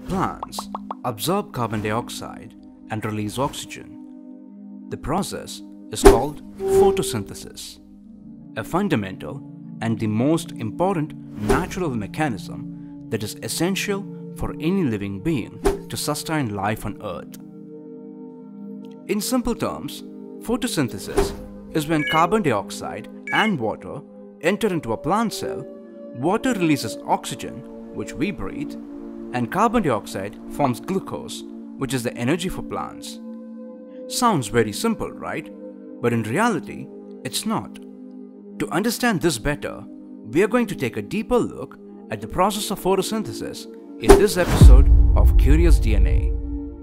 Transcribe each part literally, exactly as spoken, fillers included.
Plants absorb carbon dioxide and release oxygen. The process is called photosynthesis, a fundamental and the most important natural mechanism that is essential for any living being to sustain life on Earth. In simple terms, photosynthesis is when carbon dioxide and water enter into a plant cell. Water releases oxygen, which we breathe, and carbon dioxide forms glucose, which is the energy for plants. Sounds very simple, right? But in reality, it's not. To understand this better, we are going to take a deeper look at the process of photosynthesis in this episode of Curious D N A.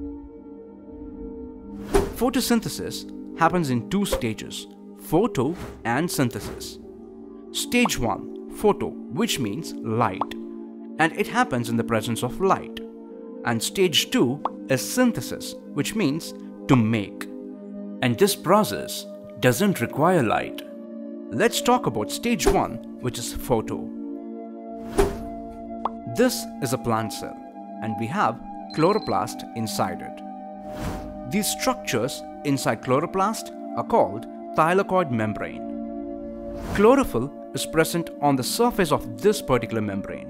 Photosynthesis happens in two stages, photo and synthesis. Stage one, photo, which means light, and it happens in the presence of light. And stage two is synthesis, which means to make. And this process doesn't require light. Let's talk about stage one, which is photo. This is a plant cell, and we have chloroplast inside it. These structures inside chloroplast are called thylakoid membrane. Chlorophyll is present on the surface of this particular membrane.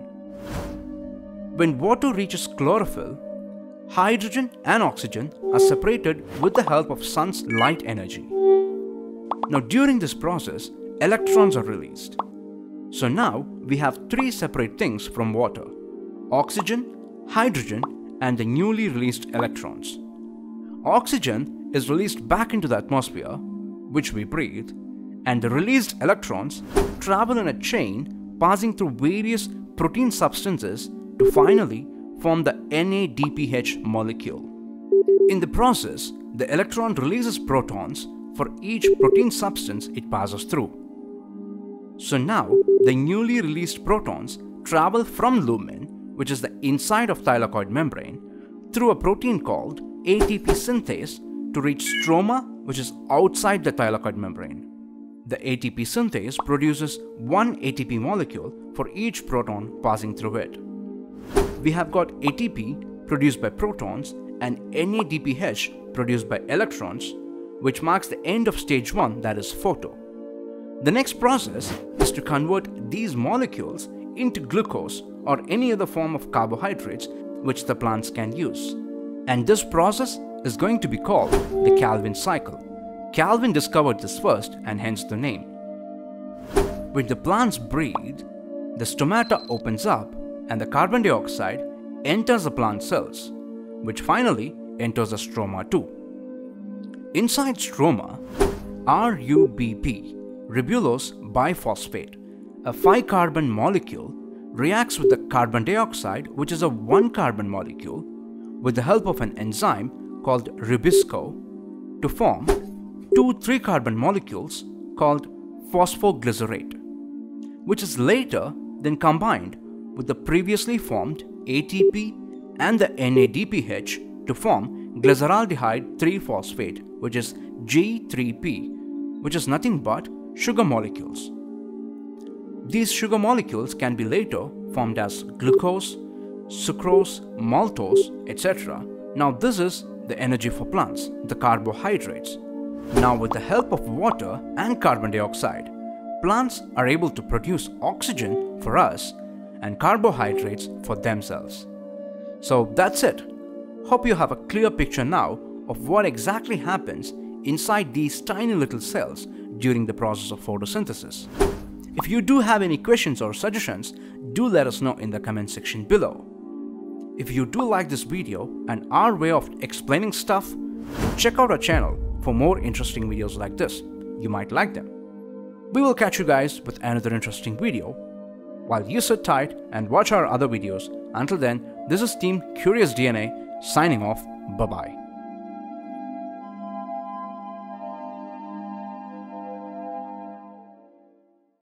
When water reaches chlorophyll, hydrogen and oxygen are separated with the help of sun's light energy. Now during this process, electrons are released. So now we have three separate things from water: oxygen, hydrogen, and the newly released electrons. Oxygen is released back into the atmosphere, which we breathe, and the released electrons travel in a chain passing through various protein substances to finally form the N A D P H molecule. In the process, the electron releases protons for each protein substance it passes through. So now, the newly released protons travel from lumen, which is the inside of thylakoid membrane, through a protein called A T P synthase to reach stroma, which is outside the thylakoid membrane. The A T P synthase produces one A T P molecule for each proton passing through it. We have got A T P produced by protons and N A D P H produced by electrons, which marks the end of stage one, that is photo. The next process is to convert these molecules into glucose or any other form of carbohydrates which the plants can use. And this process is going to be called the Calvin cycle. Calvin discovered this first, and hence the name. When the plants breathe, the stomata opens up and the carbon dioxide enters the plant cells, which finally enters the stroma too. Inside stroma, R U B P, ribulose biphosphate, a five carbon molecule, reacts with the carbon dioxide, which is a one carbon molecule, with the help of an enzyme called ribisco to form two three carbon molecules called phosphoglycerate, which is later then combined with the previously formed A T P and the N A D P H to form glyceraldehyde three phosphate, which is G three P, which is nothing but sugar molecules. These sugar molecules can be later formed as glucose, sucrose, maltose, et cetera. Now this is the energy for plants, the carbohydrates. Now with the help of water and carbon dioxide, plants are able to produce oxygen for us and carbohydrates for themselves. So that's it. Hope you have a clear picture now of what exactly happens inside these tiny little cells during the process of photosynthesis. If you do have any questions or suggestions, do let us know in the comment section below. If you do like this video and our way of explaining stuff, check out our channel for more interesting videos like this. You might like them. We will catch you guys with another interesting video. While you sit tight and watch our other videos, until then, this is Team Curious D N A signing off. Bye-bye.